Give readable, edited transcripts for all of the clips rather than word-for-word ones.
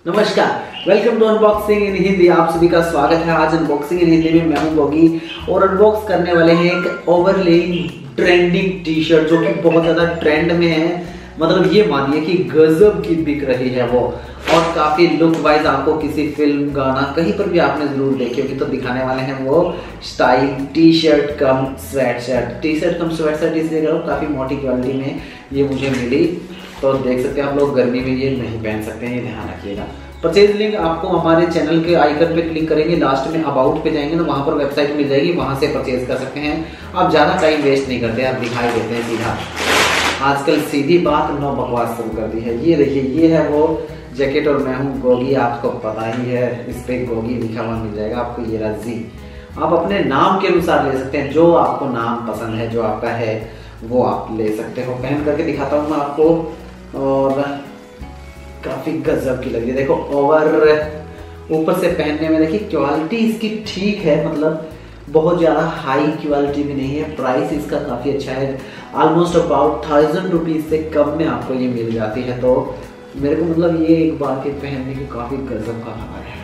नमस्कार, welcome to unboxing in Hindi. आप सभी का स्वागत है। आज अनबॉक्सिंग इन हिंदी में मैं हूं गोगी और अनबॉक्स करने वाले हैं एक ओवरलेइंग ट्रेंडिंग टी शर्ट जो कि बहुत ज्यादा ट्रेंड में है। मतलब ये मानिए कि गजब की बिक रही है वो, और काफी लुक वाइज आपको किसी फिल्म गाना कहीं पर भी आपने जरूर देखी होगी। तो दिखाने वाले हैं वो style T shirt cum sweat shirt. T shirt cum sweat shirt इसलिए कह रहा हूं, काफी मोटी क्वालिटी में ये मुझे मिली। तो देख सकते हैं आप लोग, गर्मी में ये नहीं पहन सकते हैं, ये ध्यान रखिएगा। परचेज लिंक आपको हमारे चैनल के आइकन पे क्लिक करेंगे, लास्ट में अबाउट पे जाएंगे तो वहां पर वेबसाइट मिल जाएगी, वहां से परचेज कर सकते हैं। आप ज्यादा टाइम वेस्ट नहीं करते, आप दिखाई देते हैं सीधा। आजकल सीधी बात नो बकवास शुरू कर दी है। ये देखिए, ये है वो जैकेट और मैं हूँ गोगी। आपको पता ही है, इस पे गोगी लिखा हुआ मिल जाएगा आपको। ये रजी आप अपने नाम के अनुसार ले सकते हैं, जो आपको नाम पसंद है, जो आपका है वो आप ले सकते हो। पहन करके दिखाता हूँ मैं आपको, और काफी गजब की लग रही है। देखो, ओवर ऊपर से पहनने में देखिए क्वालिटी इसकी ठीक है, मतलब बहुत ज्यादा हाई क्वालिटी भी नहीं है। प्राइस इसका काफी अच्छा है, ऑलमोस्ट अबाउट 1000 रुपीज से कम में आपको ये मिल जाती है। तो मेरे को मतलब ये एक बार के पहनने की काफी गजब का लगा है।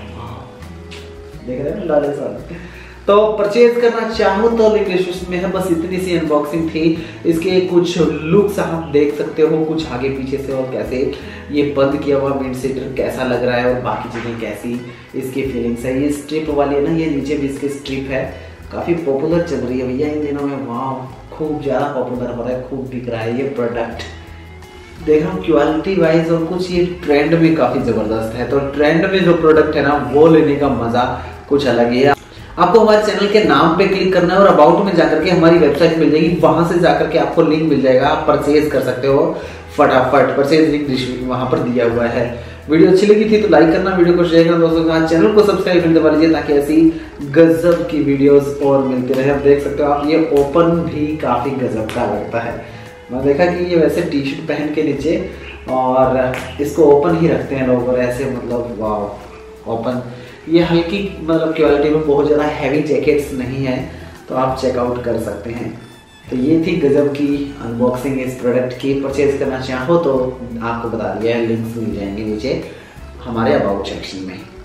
देख रहे हैं लाले साहब। तो परचेज करना चाहो तो लिंक डिस्क्रिप्शन में है। बस इतनी सी अनबॉक्सिंग थी। इसके कुछ लुक्स आप देख सकते हो, कुछ आगे पीछे से, और कैसे ये बंद किया हुआ विंड शीटर कैसा लग रहा है, और बाकी चीजें कैसी इसकी फीलिंग्स है। ये स्ट्रिप वाली है ना, ये नीचे भी इसकी स्ट्रिप है, काफी पॉपुलर चल रही है भैया इन दिनों में। वाह, खूब ज्यादा पॉपुलर हो रहा है, खूब बिक रहा है ये प्रोडक्ट। देख रहा हूँ क्वालिटी वाइज और कुछ ये ट्रेंड में काफी जबरदस्त है। तो ट्रेंड में जो प्रोडक्ट है ना, वो लेने का मजा कुछ अलग ही है। आपको हमारे चैनल के नाम पे क्लिक करना है और अबाउट में जाकर के हमारी वेबसाइट मिल जाएगी, वहां से जाकर के आपको लिंक मिल जाएगा, आप परचेज कर सकते हो फटाफट। परचेज लिंक वहां पर दिया हुआ है। वीडियो अच्छी लगी थी तो लाइक करना, वीडियो को शेयर करना दोस्तों के साथ, चैनल को सब्सक्राइब करके दबा लीजिए ताकि ऐसी गजब की वीडियोस और मिलती रहे। आप देख सकते हो आप, ये ओपन भी काफी गजब का लगता है। मैं देखा कि ये वैसे टी शर्ट पहन के नीचे, और इसको ओपन ही रखते हैं लोग, और ऐसे मतलब वाह ओपन। ये हल्की मतलब क्वालिटी में, बहुत ज़्यादा हैवी जैकेट्स नहीं है, तो आप चेकआउट कर सकते हैं। तो ये थी गजब की अनबॉक्सिंग इस प्रोडक्ट की। परचेज करना चाहो तो आपको बता दिया है, लिंक्स मिल जाएंगे नीचे हमारे अबाउट सेक्शन में।